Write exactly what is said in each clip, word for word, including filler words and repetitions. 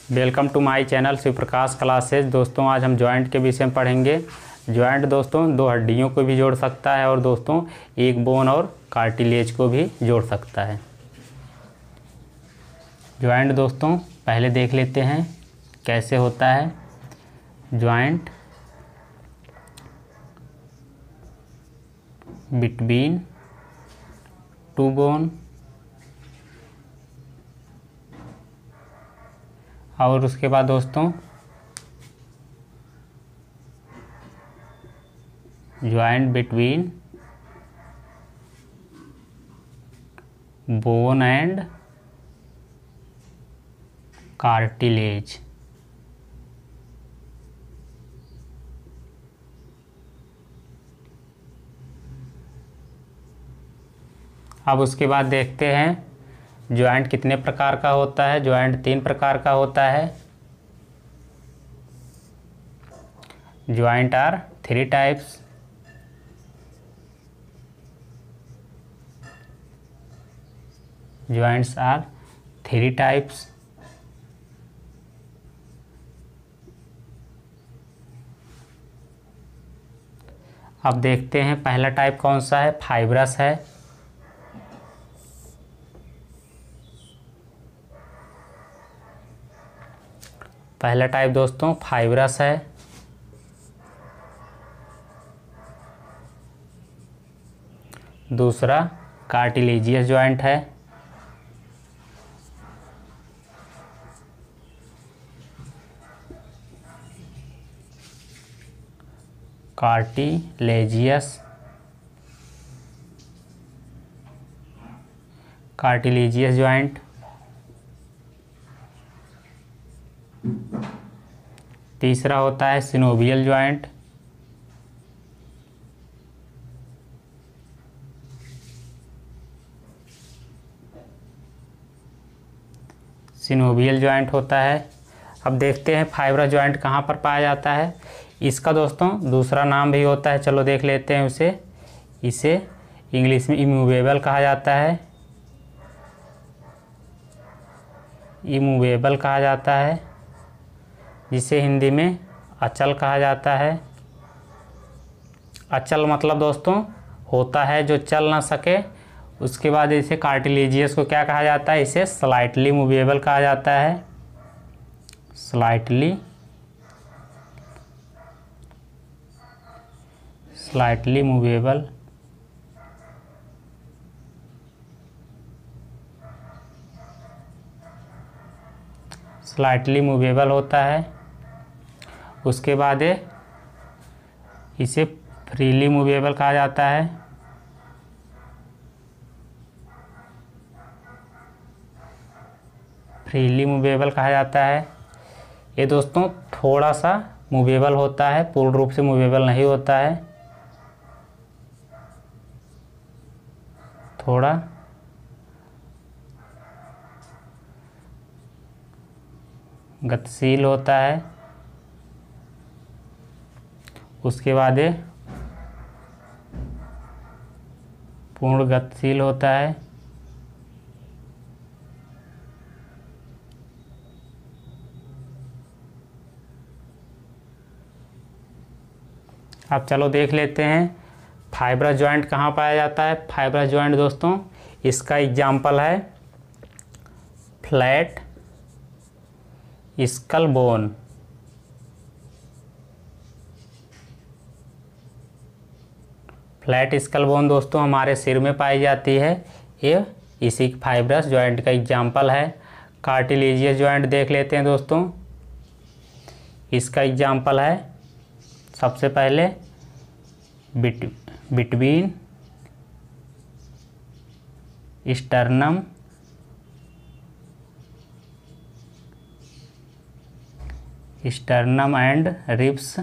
Welcome to my channel Shiv Prakash classes. दोस्तों आज हम जॉइंट के विषय में पढ़ेंगे। जॉइंट दोस्तों दो हड्डियों को भी जोड़ सकता है और दोस्तों एक बोन और कार्टिलेज को भी जोड़ सकता है। जॉइंट दोस्तों पहले देख लेते हैं कैसे होता है। जॉइंट बिटवीन टू बोन और उसके बाद दोस्तों joint between bone and cartilage. अब उसके बाद देखते हैं जॉइंट कितने प्रकार का होता है। जॉइंट तीन प्रकार का होता है। Joint are three types. Joints are three types. अब देखते हैं पहला टाइप कौन सा है। फाइब्रस है। पहला टाइप दोस्तों फाइब्रस है। दूसरा कार्टिलेजियस जॉइंट है। Cartilaginous cartilaginous joint. तीसरा होता है सिनोवियल जॉइंट। सिनोवियल जॉइंट होता है। अब देखते हैं फाइब्रस जॉइंट कहाँ पर पाया जाता है। इसका दोस्तों दूसरा नाम भी होता है, चलो देख लेते हैं उसे। इसे इंग्लिश में इमूवेबल कहा जाता है। इमूवेबल कहा जाता है, जिसे हिंदी में अचल कहा जाता है। अचल मतलब दोस्तों होता है जो चल ना सके। उसके बाद इसे कार्टिलेजियस को क्या कहा जाता है, इसे स्लाइटली मूवेबल कहा जाता है। Slightly slightly movable. Slightly movable होता है। उसके बाद इसे फ्रीली मूवेबल कहा जाता है। फ्रीली मूवेबल कहा जाता है। ये दोस्तों थोड़ा सा मूवेबल होता है, पूर्ण रूप से मूवेबल नहीं होता है, थोड़ा गतिशील होता है। उसके बाद ये पूर्ण गतिशील होता है। अब चलो देख लेते हैं फाइब्रस जॉइंट कहाँ पाया जाता है। फाइब्रस जॉइंट दोस्तों इसका एग्जाम्पल है flat skull bone. Flat skull bone दोस्तों हमारे सिर में पाई जाती है। ये इसी फाइब्रस जॉइंट का एग्जाम्पल है। कार्टिलेजियस जॉइंट देख लेते हैं दोस्तों। इसका एग्जाम्पल है सबसे पहले bit between sternum sternum and ribs.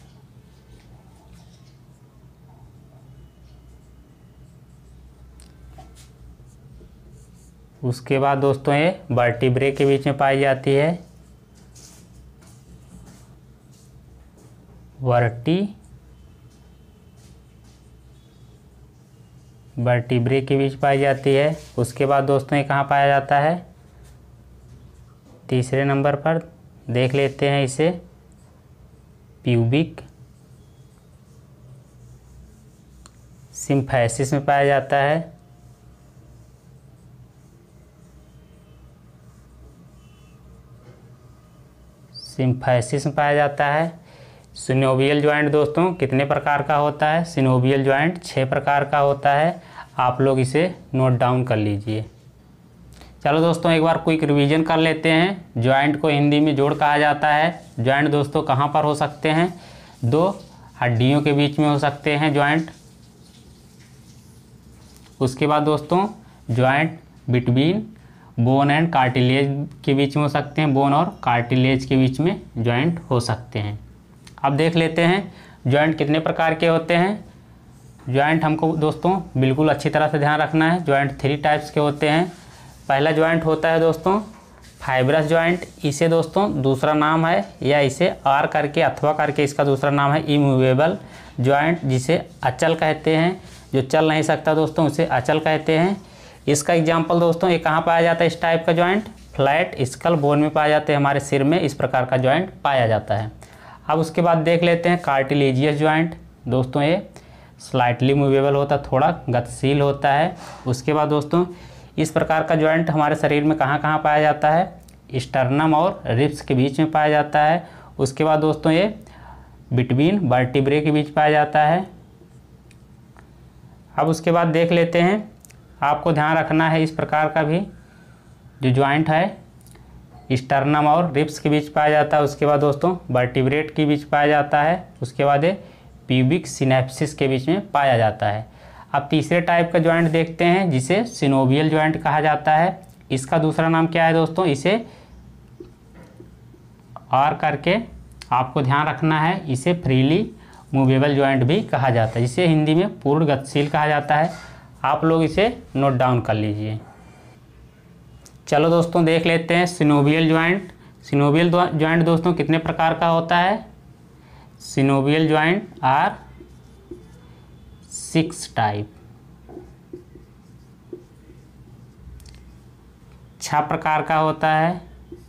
उसके बाद दोस्तों ये वर्टिब्रे के बीच में पाई जाती है। वर्टी वर्टिब्रे के बीच पाई जाती है। उसके बाद दोस्तों ये कहाँ पाया जाता है, तीसरे नंबर पर देख लेते हैं इसे प्यूबिक सिम्फैसिस में पाया जाता है। सिम्फैसिस में पाया जाता है। सिनोवियल ज्वाइंट दोस्तों कितने प्रकार का होता है? सिनोवियल ज्वाइंट छः प्रकार का होता है। आप लोग इसे नोट डाउन कर लीजिए। चलो दोस्तों एक बार क्विक रिवीजन कर लेते हैं। ज्वाइंट को हिंदी में जोड़ कहा जाता है। ज्वाइंट दोस्तों कहाँ पर हो सकते हैं? दो हड्डियों के बीच में हो सकते हैं ज्वाइंट। उसके बाद दोस्तों joint between bone and cartilage के बीच में हो सकते हैं। बोन और कार्टिलेज के बीच में ज्वाइंट हो सकते हैं। अब देख लेते हैं ज्वाइंट कितने प्रकार के होते हैं। ज्वाइंट हमको दोस्तों बिल्कुल अच्छी तरह से ध्यान रखना है। ज्वाइंट थ्री टाइप्स के होते हैं। पहला ज्वाइंट होता है दोस्तों फाइब्रस ज्वाइंट। इसे दोस्तों दूसरा नाम है या इसे आर करके अथवा करके इसका दूसरा नाम है इमूवेबल ज्वाइंट, जिसे अचल कहते हैं। जो चल नहीं सकता दोस्तों उसे अचल कहते हैं। इसका एग्जांपल दोस्तों ये कहाँ पाया जाता है? इस टाइप का ज्वाइंट फ्लैट स्कल बोन में पाया जाता है। हमारे सिर में इस प्रकार का ज्वाइंट पाया जाता है। अब उसके बाद देख लेते हैं कार्टिलेजियस ज्वाइंट। दोस्तों ये स्लाइटली मूवेबल होता है, थोड़ा गतिशील होता है। उसके बाद दोस्तों इस प्रकार का ज्वाइंट हमारे शरीर में कहाँ कहाँ पाया जाता है? स्टर्नम और रिब्स के बीच में पाया जाता है। उसके बाद दोस्तों ये बिटवीन वर्टिब्रे के बीच पाया जाता है। अब उसके बाद देख लेते हैं, आपको ध्यान रखना है इस प्रकार का भी जो ज्वाइंट है स्टर्नम और रिब्स के बीच पाया जाता है। उसके बाद दोस्तों वर्टिब्रेट के बीच पाया जाता है। उसके बाद ये प्यूबिक सिनेप्सिस के बीच में पाया जाता है। अब तीसरे टाइप का ज्वाइंट देखते हैं जिसे सिनोवियल ज्वाइंट कहा जाता है। इसका दूसरा नाम क्या है दोस्तों? इसे आर करके आपको ध्यान रखना है। इसे फ्रीली मूवेबल ज्वाइंट भी कहा जाता है, जिसे हिंदी में पूर्ण गतिशील कहा जाता है। आप लोग इसे नोट डाउन कर लीजिए। चलो दोस्तों देख लेते हैं सिनोवियल ज्वाइंट। सिनोवियल ज्वाइंट दोस्तों कितने प्रकार का होता है? Synovial joint are six type, छह प्रकार का होता है।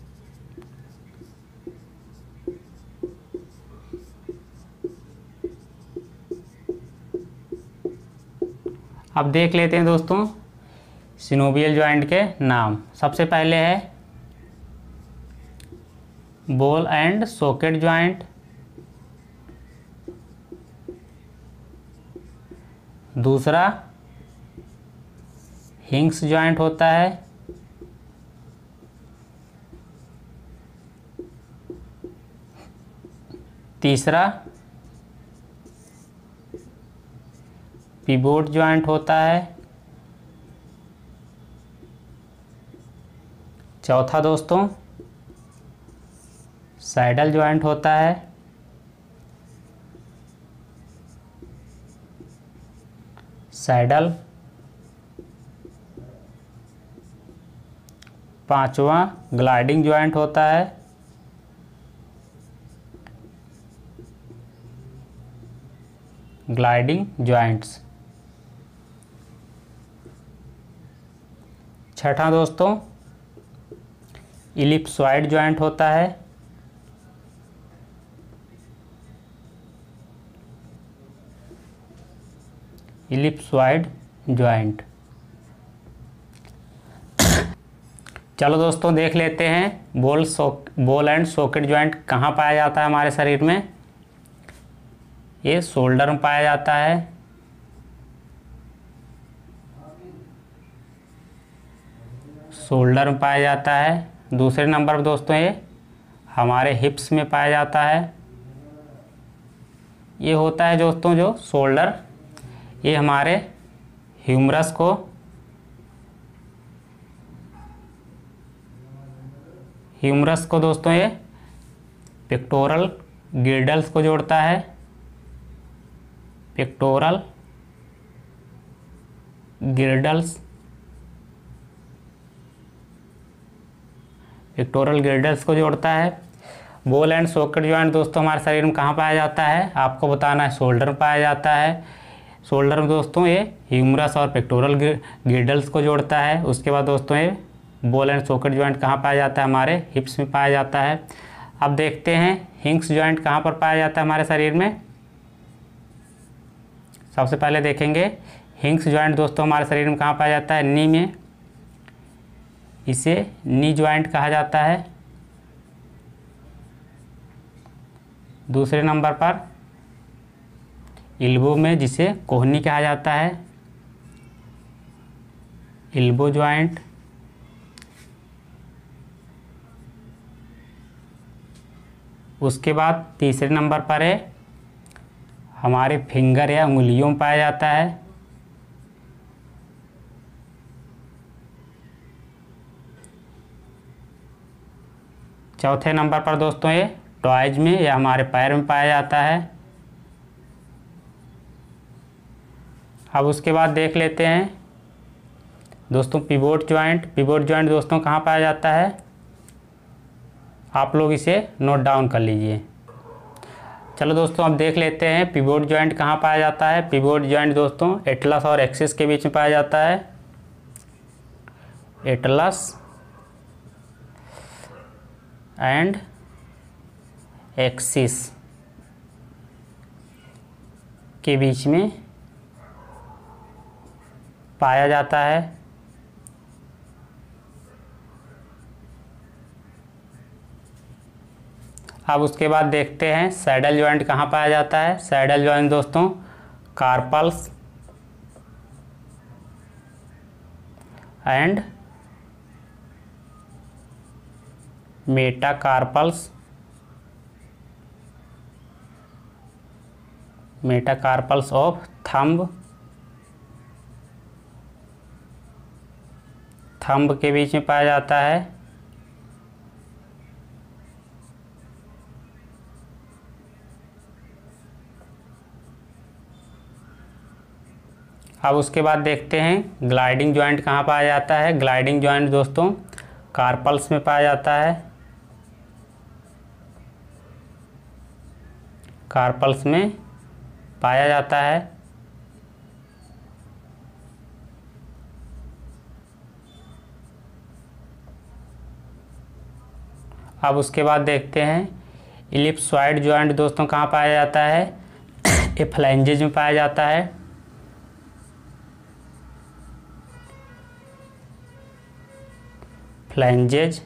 अब देख लेते हैं दोस्तों सिनोवियल ज्वाइंट के नाम। सबसे पहले है बॉल एंड सॉकेट ज्वाइंट, दूसरा हिंग्स ज्वाइंट होता है, तीसरा पिवोट ज्वाइंट होता है, चौथा दोस्तों सैडल ज्वाइंट होता है, सैडल, पांचवा ग्लाइडिंग ज्वाइंट होता है, ग्लाइडिंग ज्वाइंट्स, छठा दोस्तों इलिप्सॉइड ज्वाइंट होता है, इलिप्सॉइड ज्वाइंट। चलो दोस्तों देख लेते हैं ball so ball and socket joint कहाँ पाया जाता है हमारे शरीर में। ये शोल्डर में पाया जाता है, शोल्डर में पाया जाता है। दूसरे नंबर पर दोस्तों ये हमारे हिप्स में पाया जाता है। ये होता है दोस्तों जो शोल्डर, ये हमारे ह्यूमरस को ह्यूमरस को दोस्तों ये पेक्टोरल गिर्डल्स को जोड़ता है, पेक्टोरल गिर्डल्स पेक्टोरल गिर्डल्स को जोड़ता है। बॉल एंड सॉकेट ज्वाइंट दोस्तों हमारे शरीर में कहाँ पाया जाता है? आपको बताना है शोल्डर में पाया जाता है। शोल्डर में दोस्तों ये ह्यूमरस और पेक्टोरल गिर्डल्स को जोड़ता है। उसके बाद दोस्तों ये बॉल एंड सॉकेट जॉइंट कहाँ पाया जाता है? हमारे हिप्स में पाया जाता है। अब देखते हैं हिंग्स जॉइंट कहाँ पर पाया जाता है हमारे शरीर में। सबसे पहले देखेंगे हिंग्स जॉइंट दोस्तों हमारे शरीर में कहाँ पाया जाता है? नी में, इसे नी जॉइंट कहा जाता है। दूसरे नंबर पर इल्बो में, जिसे कोहनी कहा जाता है, इल्बो जॉइंट। उसके बाद तीसरे नंबर पर है हमारे फिंगर या उंगलियों में पाया जाता है। चौथे नंबर पर दोस्तों ये टॉयज में या हमारे पैर में पाया जाता है। अब उसके बाद देख लेते हैं दोस्तों पिवोट जॉइंट। पिवोट जॉइंट दोस्तों कहाँ पाया जाता है? आप लोग इसे नोट डाउन कर लीजिए। चलो दोस्तों अब देख लेते हैं पिवोट जॉइंट कहाँ पाया जाता है। पिवोट जॉइंट दोस्तों एटलस और एक्सिस के बीच में पाया जाता है। एटलस एंड एक्सिस के बीच में पाया जाता है। अब उसके बाद देखते हैं सैडल जॉइंट कहाँ पाया जाता है। सैडल जॉइंट दोस्तों carpals and metacarpals metacarpals of thumb thumb के बीच में पाया जाता है। अब उसके बाद देखते हैं ग्लाइडिंग जॉइंट कहाँ पाया जाता है। ग्लाइडिंग जॉइंट दोस्तों कार्पल्स में पाया जाता है। कार्पल्स में पाया जाता है। अब उसके बाद देखते हैं इलिप्सॉइड जॉइंट दोस्तों कहाँ पाया जाता है? ये फ्लैंजेज में पाया जाता है। फ्लैंजेज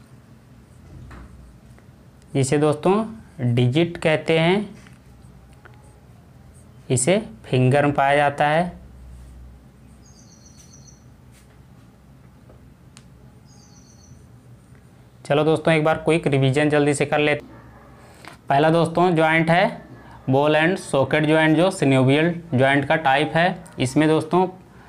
जिसे दोस्तों डिजिट कहते हैं, इसे फिंगर में पाया जाता है। चलो दोस्तों एक बार क्विक रिवीजन जल्दी से कर लेते। पहला दोस्तों जॉइंट है बॉल एंड सॉकेट जॉइंट, जो सिनोवियल जॉइंट का टाइप है। इसमें दोस्तों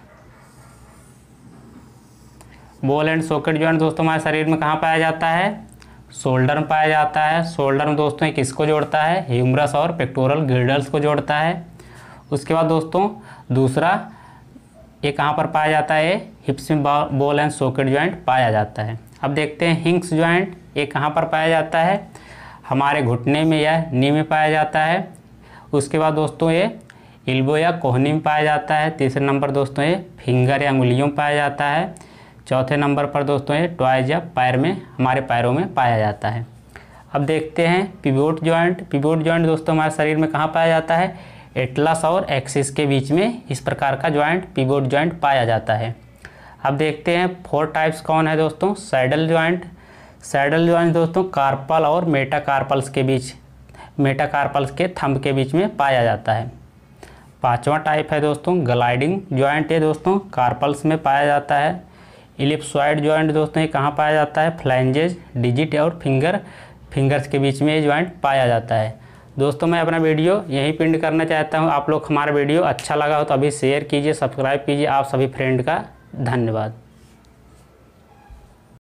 बॉल एंड सॉकेट जॉइंट दोस्तों हमारे शरीर में कहाँ पाया जाता है? शोल्डर में पाया जाता है। शोल्डर में दोस्तों ये किसको जोड़ता है? ह्यूमरस और पेक्टोरल गिल्डल्स को जोड़ता है। उसके बाद दोस्तों दूसरा ये कहाँ पर पाया जाता है? हिप्स में बॉल एंड सॉकेट जॉइंट पाया जाता है। अब देखते हैं हिंग्स जॉइंट, ये कहाँ पर पाया जाता है? हमारे घुटने में या नी में पाया जाता है। उसके बाद दोस्तों ये इल्बो या कोहनी में पाया जाता है। तीसरे नंबर दोस्तों ये फिंगर या उंगलियों में पाया जाता है। चौथे नंबर पर दोस्तों ये टॉयज या पैर में, हमारे पैरों में पाया जाता है। अब देखते हैं पिवोट जॉइंट। पिवोट जॉइंट दोस्तों हमारे शरीर में कहाँ पाया जाता है? एटलस और एक्सिस के बीच में इस प्रकार का जॉइंट पिवोट जॉइंट पाया जाता है। अब देखते हैं फोर टाइप्स कौन है दोस्तों? Saddle joint. सैडल जॉइंट दोस्तों कार्पल और मेटाकार्पल्स के बीच, मेटाकार्पल्स के थंब के बीच में पाया जाता है। पांचवा टाइप है दोस्तों ग्लाइडिंग जॉइंट, ये दोस्तों कार्पल्स में पाया जाता है। इलिप्सॉइड जॉइंट दोस्तों ये कहाँ पाया जाता है? फ्लैंजेज, डिजिट और फिंगर फिंगर्स के बीच में ये जॉइंट पाया जाता है। दोस्तों मैं अपना वीडियो यहीं पिंड करना चाहता हूँ। आप लोग हमारा वीडियो अच्छा लगा हो तो अभी शेयर कीजिए, सब्सक्राइब कीजिए। आप सभी फ्रेंड का धन्यवाद।